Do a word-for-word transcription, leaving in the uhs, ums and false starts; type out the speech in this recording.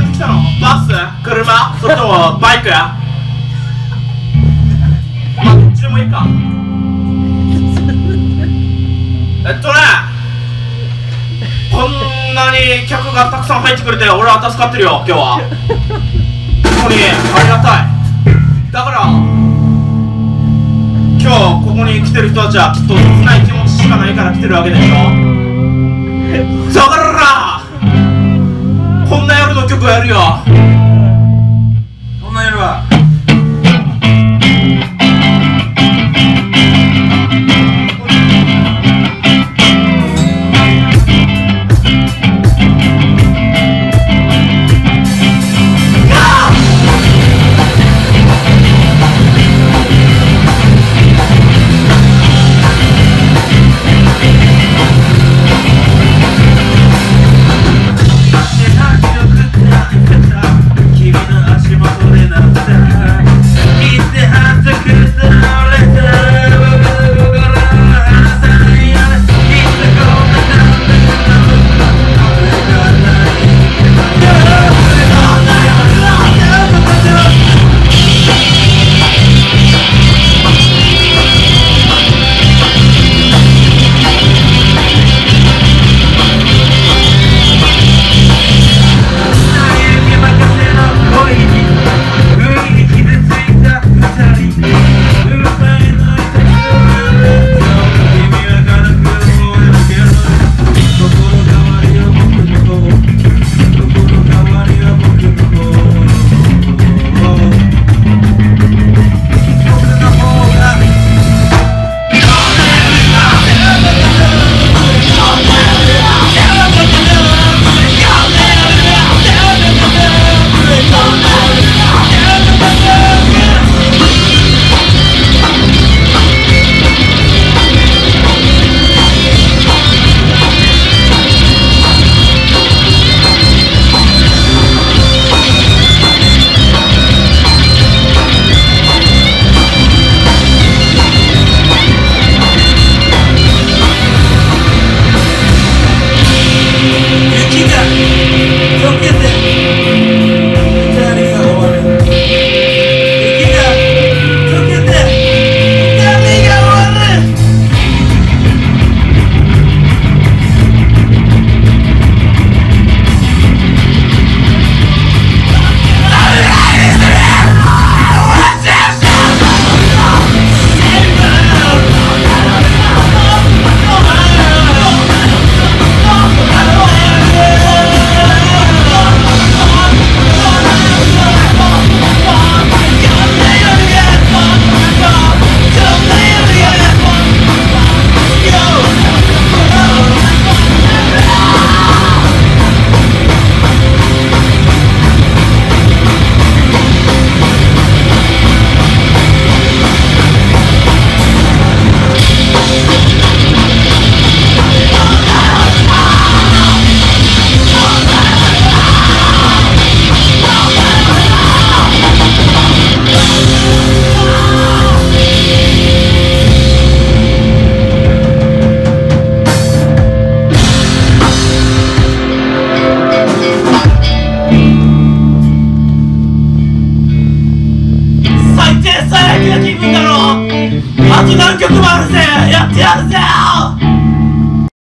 やってきたの？バス？車？それともバイク？まあどっちでもいいか。えっとね、こんなに客がたくさん入ってくれて俺は助かってるよ今日は。本当にありがたい。だから今日ここに来てる人たちはきっと切ない気持ちしかないから来てるわけでしょ。だからこんな夜の曲をやるよ。こんな夜は最悪な気分だろ。あと何曲もあるぜ。やってやるぜ。